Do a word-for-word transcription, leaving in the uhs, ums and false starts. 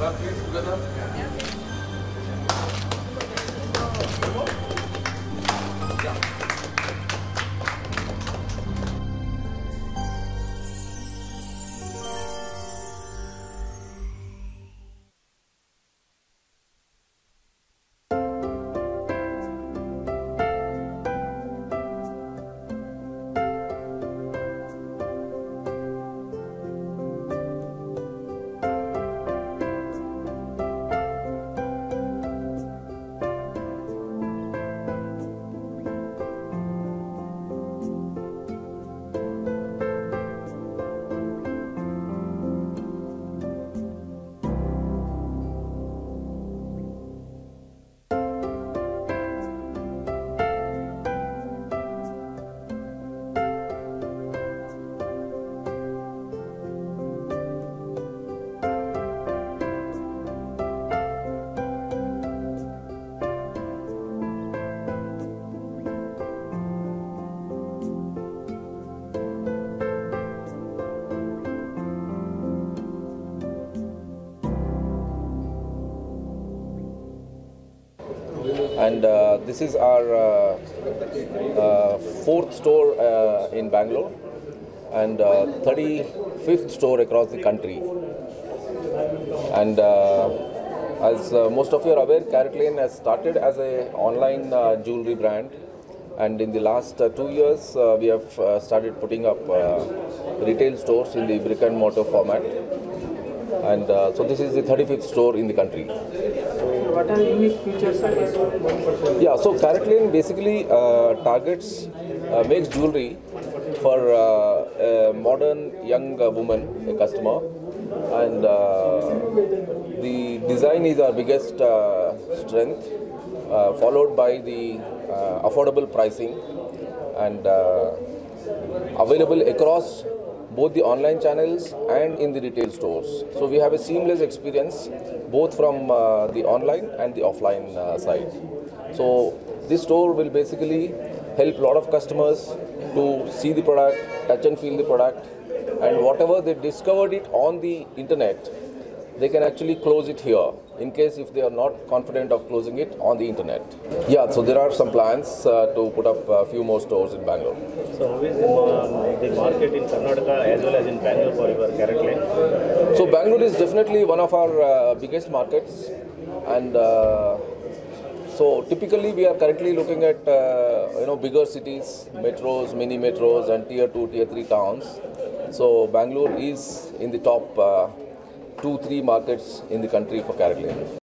And uh, this is our uh, uh, fourth store uh, in Bangalore and uh, thirty-fifth store across the country. And uh, as uh, most of you are aware, CaratLane has started as an online uh, jewelry brand, and in the last uh, two years uh, we have uh, started putting up uh, retail stores in the brick and mortar format. And uh, so this is the thirty-fifth store in the country. What are unique features? Yeah, so CaratLane basically uh, targets, uh, makes jewelry for uh, a modern young uh, woman, a customer, and uh, the design is our biggest uh, strength, uh, followed by the uh, affordable pricing and uh, available across both the online channels and in the retail stores. So we have a seamless experience both from uh, the online and the offline uh, side. So this store will basically help a lot of customers to see the product, touch and feel the product, and whatever they discovered it on the internet, they can actually close it here in case if they are not confident of closing it on the internet. Yeah, so there are some plans uh, to put up a few more stores in Bangalore. So how is the, uh, the market in Karnataka as well as in Bangalore for your CaratLane? So Bangalore is definitely one of our uh, biggest markets, and uh, so typically we are currently looking at uh, you know bigger cities, metros, mini metros, and tier two, tier three towns. So Bangalore is in the top uh, two, three markets in the country for CaratLane.